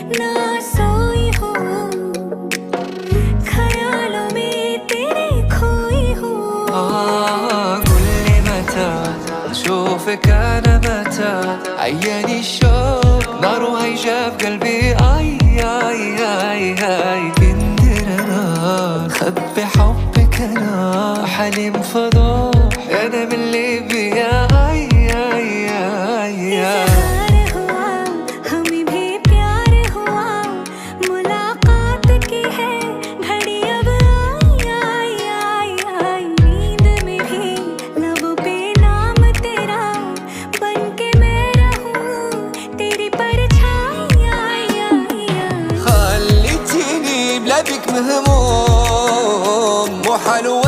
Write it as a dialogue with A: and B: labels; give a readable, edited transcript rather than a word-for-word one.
A: ना सोई हूँ, ख्यालों में तेरे खोई हूँ.
B: قل لي متى أشوفك أنا متى، عياني الشوق نار وهيجة في قلبي. آي آي آي آي كندر أنا خبي حبك أنا حليم فضوح أنا من اللي بيا. آي آي آي آي
A: इज़हार हुआ, हमें भी प्यार हुआ, मुलाकात की है घड़ी अब आई आई आई आई. नींद में भी लबों पे नाम तेरा बन के मैं रहूं, तेरी परछाई आई आई आई.
B: خليتيني بلا بك مهموم وحلوة